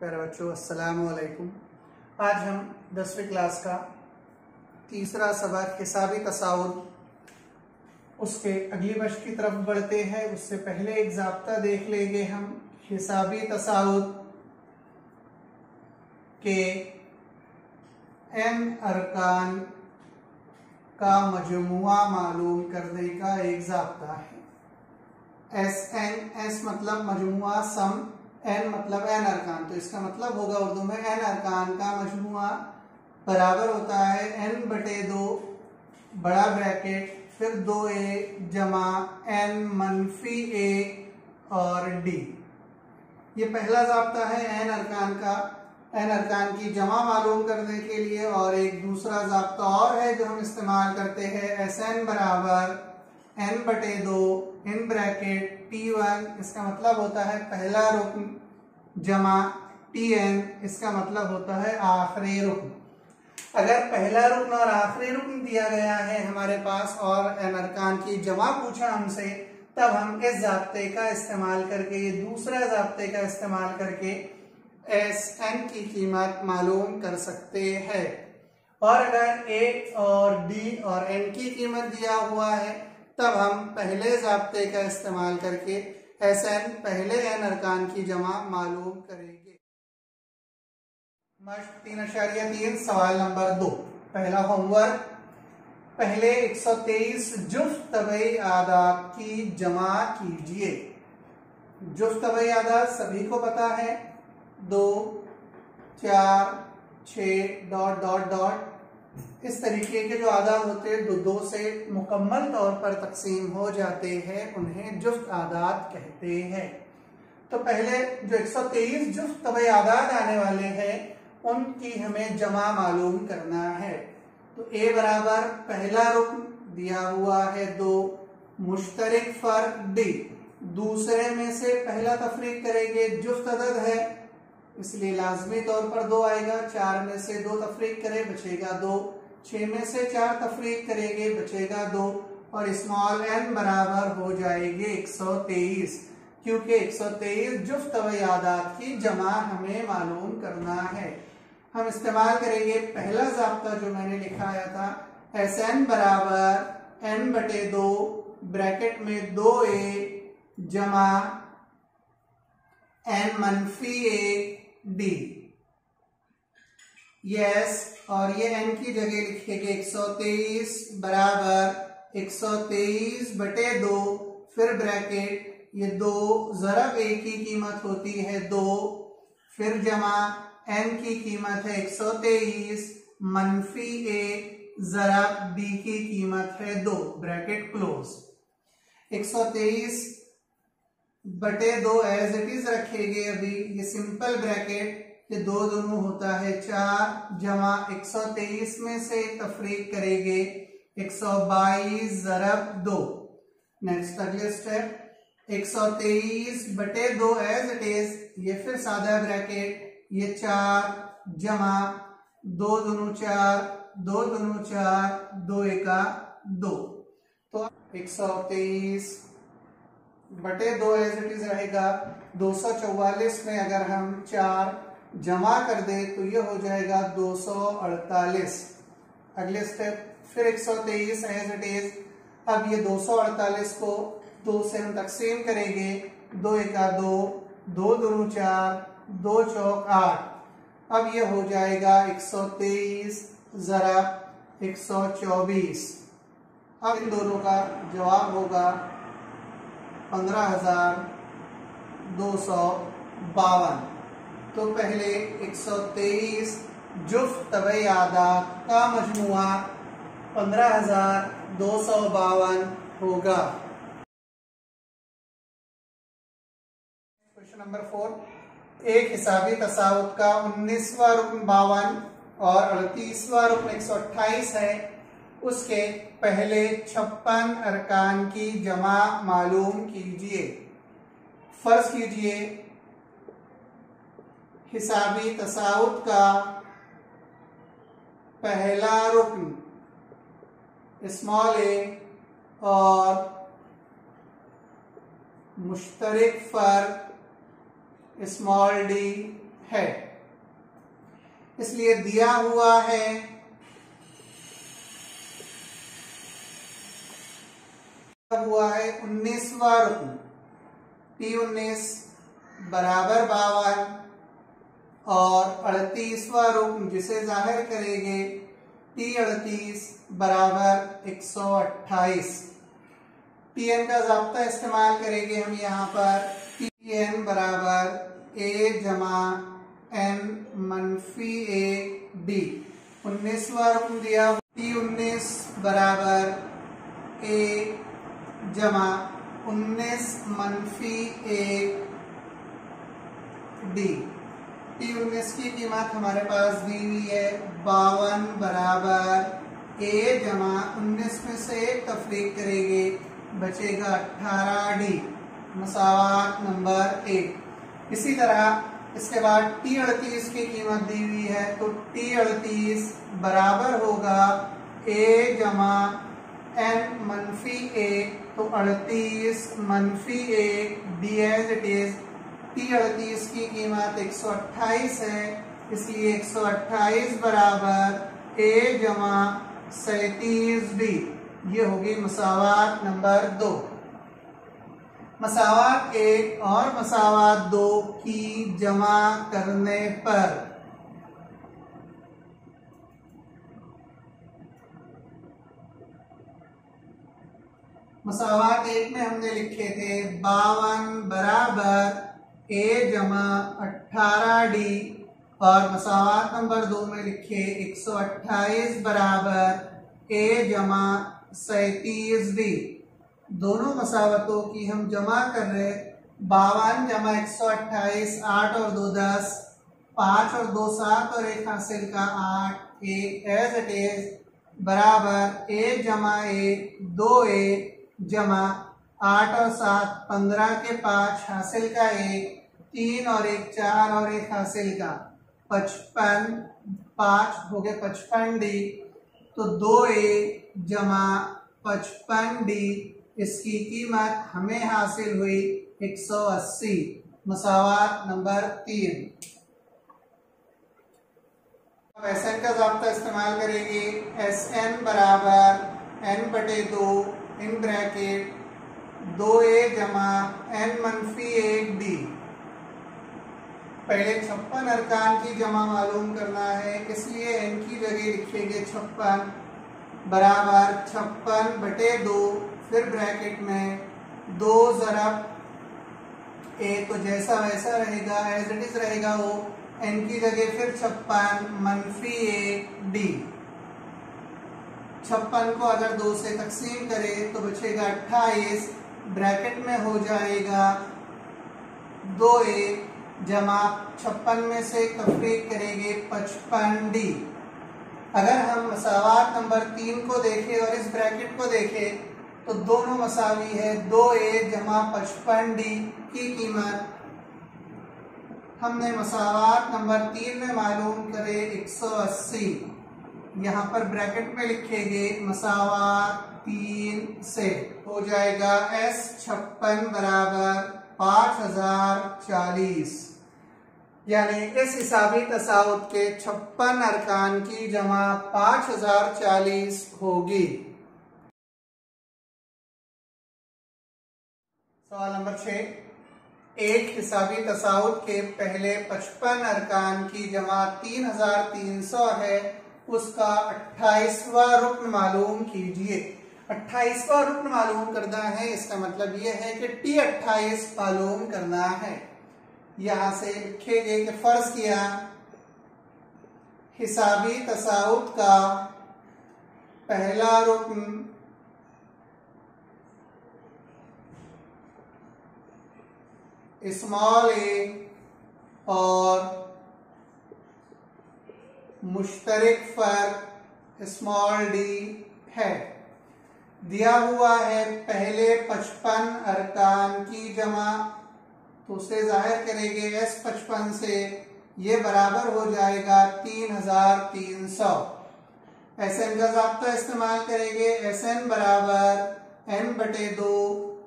प्यारे बच्चों, अस्सलाम वालेकुम। आज हम 10वीं क्लास का तीसरा सबक हिसाबी तसाउर उसके अगली बश की तरफ बढ़ते हैं। उससे पहले एक ज़ाब्ता देख लेंगे हम। हिसाबी तसाउर के n अरकान का मजमुआ मालूम करने का एक ज़ाब्ता है। एस मतलब मजमुआ, सम, n मतलब n अरकान। तो इसका मतलब होगा उर्दू में n अरकान का मजमुआ बराबर होता है n/2 बड़ा ब्रैकेट फिर 2a जमा n मनफी a और d। ये पहला ज़ाब्ता है n अरकान का, n अरकान की जमा मालूम करने के लिए। और एक दूसरा ज़ाब्ता और है जो हम इस्तेमाल करते हैं, Sn बराबर n/2 इन ब्रैकेट T1। इसका मतलब होता है पहला रुक्न जमा Tn, इसका मतलब होता है आखिरी रुक्न। अगर पहला रुक्न और आखिरी रुक्न दिया गया है हमारे पास और n अरकान की जमा पूछा हमसे, तब हम इस ज़ाब्ते का इस्तेमाल करके, ये दूसरा ज़ाब्ते का इस्तेमाल करके Sn की कीमत मालूम कर सकते हैं। और अगर a और d और n की कीमत दिया हुआ है, तब हम पहले ज़ाब्ते का इस्तेमाल करके Sn पहले n अरकान की जमा मालूम करेंगे। मश्क 3.3 सवाल नंबर 2। पहला होमवर्क, पहले 123 जुफ्त तबई आदाद की जमा कीजिए। जुफ्त तबई आदाद सभी को पता है, 2, 4, 6 डॉट डॉट डॉट। इस तरीके के जो आदाद होते हैं दो से मुकम्मल तौर पर तकसीम हो जाते हैं, उन्हें जुफ्त आदाद कहते हैं। तो पहले जो 123 जुफ्त तबई आदाद आने वाले हैं उनकी हमें जमा मालूम करना है। तो a बराबर पहला रुक्न दिया हुआ है 2 मुश्तरिक फर्क d, दूसरे में से पहला तफरीक करेंगे, जुफ्त अदद है इसलिए लाजमी तौर पर 2 आएगा। 4 में से 2 तफरीक करें बचेगा 2, 6 में से 4 तफरीक करेंगे बचेगा 2 और स्मॉल n बराबर हो जाएंगे 123, क्योंकि 123 जुफ्त तबई आदाद की जमा हमें मालूम करना है। हम इस्तेमाल करेंगे पहला ज़ाब्ता जो मैंने लिखाया था, Sn बराबर n/2 ब्रैकेट में 2a जमा n मनफी a d। यस, और ये n की जगह लिखेंगे 123 बराबर 123/2 फिर ब्रैकेट, ये 2 ज़रब a की कीमत होती है 2, फिर जमा n की कीमत है 123 मनफी a ज़रब b की कीमत है 2, bracket close. 123/2 as it is रखेंगे अभी, ये सिंपल ब्रैकेट, ये 2 दोनों होता है 4 जमा 123 में से तफरीक करेंगे 122 ज़रब 2। नेक्स्ट अगले स्टेप, 123/2 एज इट इज, ये फिर सादा ब्रैकेट, ये 4 जमा 2 दूनों 4, 2 दूनों 4, 2 एका 2। तो 123/2 एज इट इज रहेगा। 244 में अगर हम 4 जमा कर दे तो ये हो जाएगा 248। अगले स्टेप, फिर 123 एज इट इज। अब ये 248 को 2 से हम तकसीम करेंगे, 2 एका 2, 2 दूनों 4, 2 चौक 8। अब ये हो जाएगा 123 ज़रब 124। अब इन दोनों का जवाब होगा 15,252। तो पहले 123 जुफ्त तबई आदाद का मजमुआ 15,252 होगा। क्वेश्चन नंबर 4, एक हिसाबी तसाउत का 19वां रुक्न 52 और 38वां रुक्न 128 है, उसके पहले 56 अरकान की जमा मालूम कीजिए। फर्ज कीजिए हिसाबी तसाउत का पहला रुक्न स्मॉल a और मुश्तरिक फर्क स्मॉल डी है, इसलिए दिया हुआ है हुआ है 19वां रुकन T19 बराबर 52 और 38वां रुकन जिसे जाहिर करेंगे T38 बराबर 128। Tn का ज़ाब्ता इस्तेमाल करेंगे हम यहाँ पर Tn बराबर a जमा n मनफी a d। 19वां रुकन दिया T19 बराबर a जमा 19 मनफी 1 डी। T19 की कीमत हमारे पास दी हुई है 52 बराबर a जमा 19 में से 1 तफरीक करेंगे बचेगा 18 डी, मसावात नंबर 1। इसी तरह इसके बाद T38 की कीमत दी हुई है तो T38 बराबर होगा a जमा n मनफी 1 तो 38 मनफी 1 D as it is. T38 की कीमत 128 है, इसलिए 128 बराबर a जमा 37 डी। ये होगी मसावात नंबर 2। मसावात 1 और मसावात 2 की जमा करने पर मसावात 1 में हमने लिखे थे 52 बराबर a जमा 18 डी और मसावात नंबर 2 में लिखे 128 बराबर a जमा 37 डी। दोनों मसावतों की हम जमा कर रहे 52 जमा 128 8 और 2 10 5 और 2 7 और 1 हासिल का 8 1 एज इट इज बराबर a जमा 1 2a जमा 8 और 7 15 के 5 हासिल का 1 3 और 1 4 और 1 हासिल का 55 5 हो गए 55 डी। तो 2a जमा 55 डी इसकी कीमत हमें हासिल हुई 180। मसावात नंबर 3। अब SN का ज़ाब्ता इस्तेमाल करेंगे। SN बराबर n बटे 2 इन ब्रैकेट 2a जमा n मनफी 1 डी। पहले 56 अरकान की जमा मालूम करना है, इसलिए n की जगह लिखेंगे 56 बराबर 56 बटे 2 फिर ब्रैकेट में 2 ज़रब a तो जैसा वैसा रहेगा एज इट इज रहेगा वो n की जगह फिर 56 मनफी 1 डी। 56 को अगर 2 से तकसीम करें तो बचेगा 28 ब्रैकेट में हो जाएगा 2a जमा 56 में से तफरीक करेंगे 55 डी। अगर हम मसावात नंबर 3 को देखें और इस ब्रैकेट को देखें तो दोनों मसावी है। 2a जमा 55 डी की कीमत हमने मसावात नंबर 3 में मालूम करे 180। यहाँ पर ब्रैकेट में लिखेंगे मसावात 3 से हो जाएगा S 56 बराबर 5040। यानी इस हिसाबी तसाउत के 56 अरकान की जमा 5040 होगी। सवाल नंबर 6। एक हिसाबी तसाउत के पहले 55 अरकान की जमा 3300 है, उसका 28वां रुकन मालूम कीजिए। 28वां रुकन मालूम करना है, इसका मतलब यह है कि T28 मालूम करना है। यहां से लिखेंगे कि फर्ज किया हिसाबी तसाउत का पहला रुकन स्मॉल a और मुश्तरक फर्क स्मॉल d है। दिया हुआ है पहले 55 अरकान की जमा, तो उसे जाहिर करेंगे S 55 से, ये बराबर हो जाएगा 3300। SN का ज़ाब्ता इस्तेमाल करेंगे। SN बराबर n बटे 2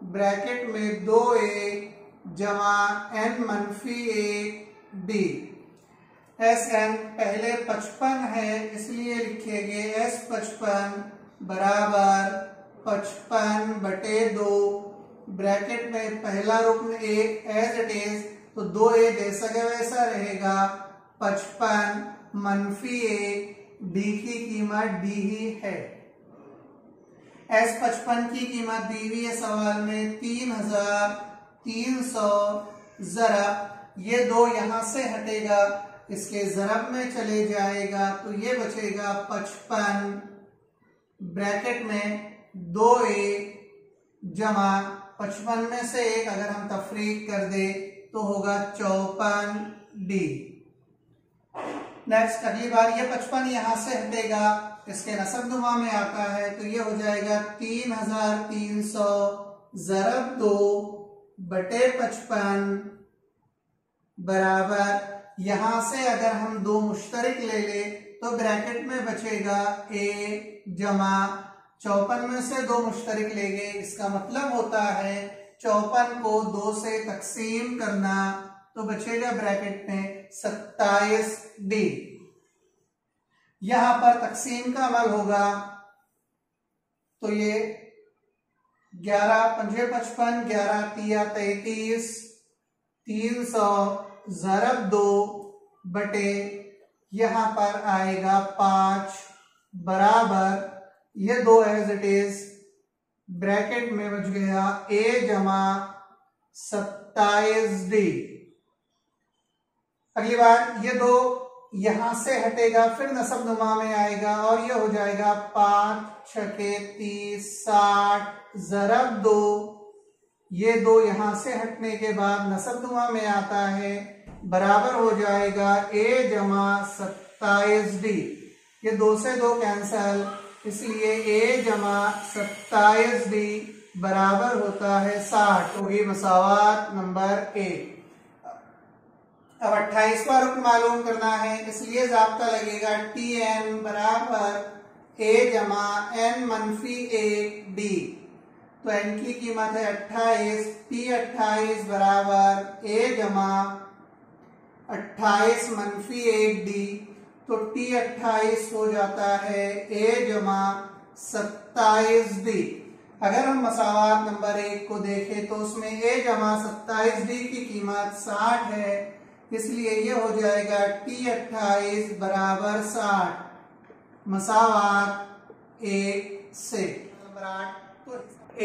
ब्रैकेट में 2a जमा n मनफी 1 d। Sn पहले 55 है इसलिए लिखेंगे S55 बराबर 55/2, ब्रैकेट में पहला रुकन a एज इट इज, तो 2a जैसा का वैसा रहेगा, 55 -a, d की कीमत d ही है। S55 की कीमत दी हुई है सवाल में 3300 ज़रब, ये 2 यहां से हटेगा, इसके ज़रब में चले जाएगा तो ये बचेगा 55 ब्रैकेट में 2a जमा 55 में से 1 अगर हम तफरीक कर दे तो होगा 54d। नेक्स्ट अगली बार ये 55 यहां से हटेगा, इसके नसब नुमा में आता है तो ये हो जाएगा 3300 ज़रब 2/55 बराबर, यहां से अगर हम 2 मुश्तरिक ले ले तो ब्रैकेट में बचेगा a जमा 54 में से 2 मुश्तरिक लेंगे, इसका मतलब होता है 54 को 2 से तकसीम करना तो बचेगा ब्रैकेट में 27d। यहां पर तकसीम का अमल होगा तो ये 11 5 55, 11 3 33, 300 ज़रब 2 बटे यहां पर आएगा 5 बराबर, ये 2 एज इट इज, ब्रैकेट में बच गया a जमा 27d। अगली बार ये 2 यहां से हटेगा, फिर नसब नुमा में आएगा और ये हो जाएगा 5 6 30 60 ज़रब 2, ये 2 यहां से हटने के बाद नसब नुमा में आता है, बराबर हो जाएगा a जमा 27d, ये 2 से 2 कैंसल, इसलिए a जमा 27d बराबर होता है 60, होगी मसावात नंबर 1। अब 28वां रुकन मालूम करना है, इसलिए ज़ाब्ता लगेगा tn बराबर a जमा n - a d, तो n की कीमत है 28, t28 बराबर a जमा 28 - 1d, तो t28 हो जाता है a जमा 27d। अगर हम मसावात नंबर 1 को देखें तो उसमें a जमा 27d की कीमत 60 है, इसलिए ये हो जाएगा t28 बराबर 60, मसावात 1 से। नंबर 8, तो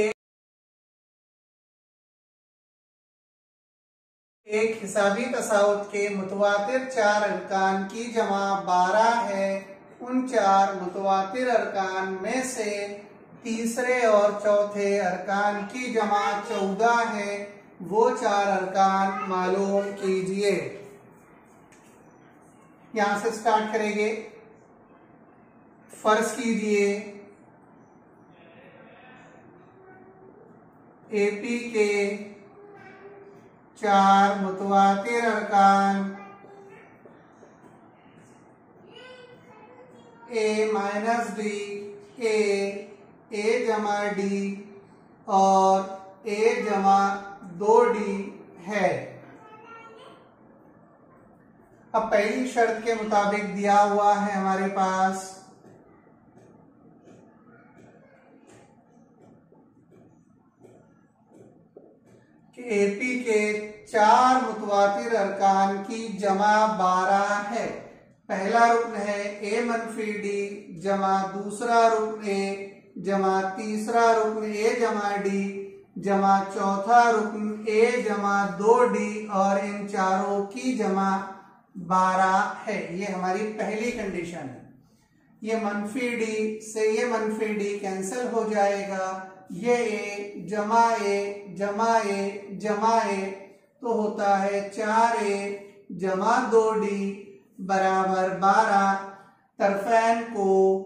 एक हिसाबी तसाउत के मुतवातिर 4 अरकान की जमा 12 है, उन 4 मुतवातिर अरकान में से तीसरे और चौथे अरकान की जमा 14 है, वो 4 अरकान मालूम कीजिए। यहां से स्टार्ट करेंगे। फर्ज कीजिए एपी के 4 मुतवातिर अरकान a-d, a जमा d और a जमा 2d है। अब पहली शर्त के मुताबिक दिया हुआ है हमारे पास कि एपी के 4 मुतवातिर अरकान की जमा 12 है। पहला रुकन है a - d जमा दूसरा रुकन a जमा तीसरा रुकन a जमा d जमा चौथा रुकन a जमा 2d और इन चारों की जमा 12 है। ये हमारी पहली कंडीशन है। ये -d से ये -d कैंसिल हो जाएगा, ये a जमा a जमा a जमा a तो होता है 4a जमा 2d बराबर 12। तरफैन को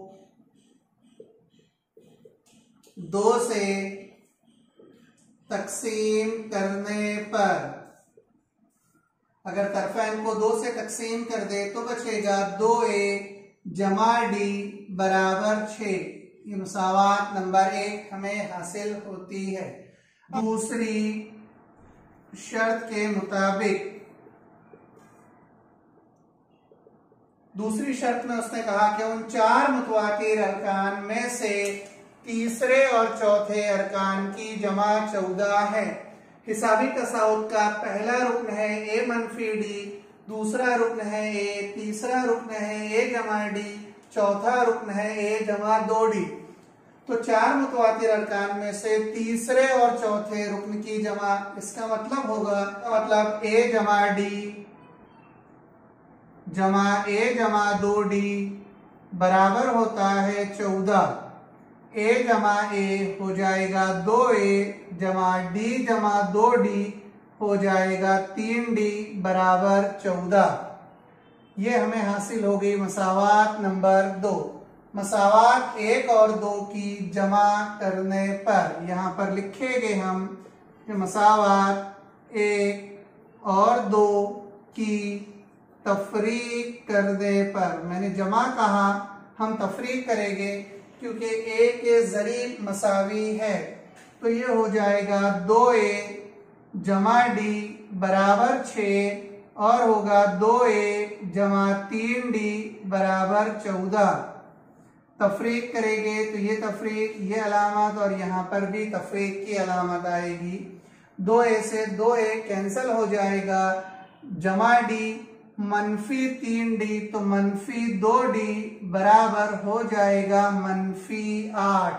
2 से तकसीम करने पर, अगर तरफैन को 2 से तकसीम कर दे तो बचेगा 2a जमा d बराबर 6। ये मुसावात नंबर 1 हमें हासिल होती है। दूसरी शर्त के मुताबिक दूसरी शर्त में उसने कहा कि उन 4 मुतवातिर अरकान में से तीसरे और चौथे अरकान की जमा 14 है। हिसाबी तसाउत का पहला रुकन है ए मनफी डी, दूसरा रुकन है ए, तीसरा रुकन है ए जमा डी, चौथा रुकन है ए जमा 2d। तो 4 मुतवातिर अरकान में से तीसरे और चौथे रुकन की जमा, इसका मतलब होगा, मतलब ए जमा डी जमा ए जमा 2d बराबर होता है 14। ए जमा ए हो जाएगा 2a जमा d जमा 2d हो जाएगा 3d बराबर 14। ये हमें हासिल हो गई मसावात नंबर 2। मसावात 1 और 2 की जमा करने पर यहाँ पर लिखेंगे हम कि मसावात 1 और 2 की तफरीक करने पर, मैंने जमा कहा, हम तफरीक करेंगे क्योंकि ए के ज़रीब मसावी है, तो ये हो जाएगा 2a जमा डी बराबर 6 और होगा 2a जमा 3d बराबर 14। तफरीक करेंगे तो ये तफरीक, ये अलामत और यहाँ पर भी तफरीक की अलामत आएगी। 2a से 2a कैंसिल हो जाएगा, जमा डी मनफी 3d तो मनफी 2d बराबर हो जाएगा मनफी 8।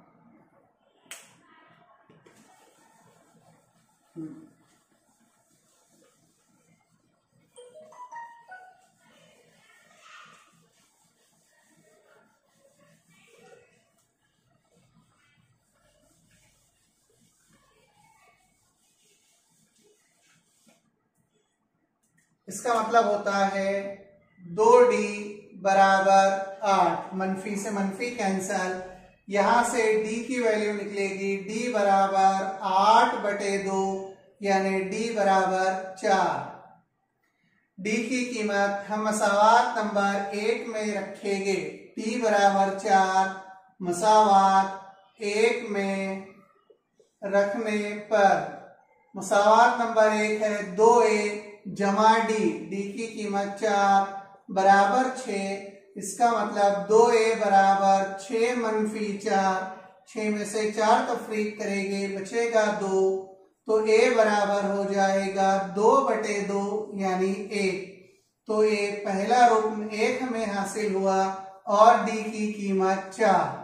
इसका मतलब होता है 2d बराबर 8, मनफी से मनफी कैंसल, यहां से d की वैल्यू निकलेगी d बराबर 8/2 यानी d बराबर 4। d की कीमत हम मसावात नंबर 1 में रखेंगे, d बराबर 4 मसावात 1 में रखने पर मसावात नंबर 1 है 2a जमा डी, डी की कीमत 4 बराबर 6, इसका मतलब 2a बराबर 6 मनफी 4, 6 में से 4 तफरीक करेंगे बचेगा 2, तो a बराबर हो जाएगा 2/2 यानी 1। तो ये पहला रुकन 1 हमें हासिल हुआ और d की कीमत 4।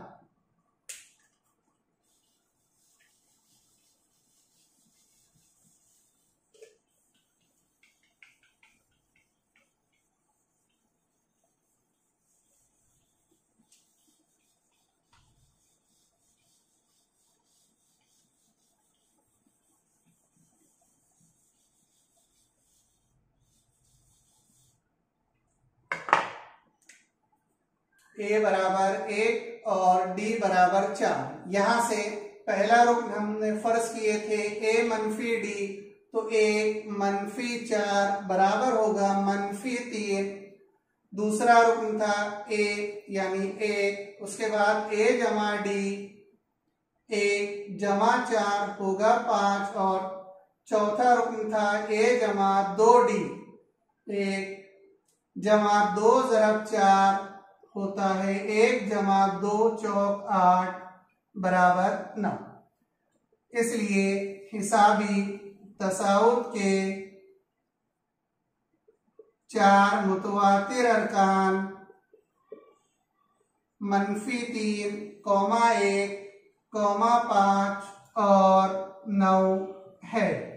a बराबर 1 और d बराबर 4। यहां से पहला रुकन हमने फर्ज किए थे a मनफी d, तो a मनफी 4 बराबर होगा मनफी 3। दूसरा रुकन था a यानी 1, उसके बाद a जमा d, 1 जमा 4 होगा 5 और चौथा रुकन था a जमा 2d, 1 जमा 2 ज़रब 4 होता है 1 जमा 2 चौक 8 बराबर 9। इसलिए हिसाबी तसाउत के 4 मुतवातिर अरकान मनफी 3, 1, 5 और 9 है।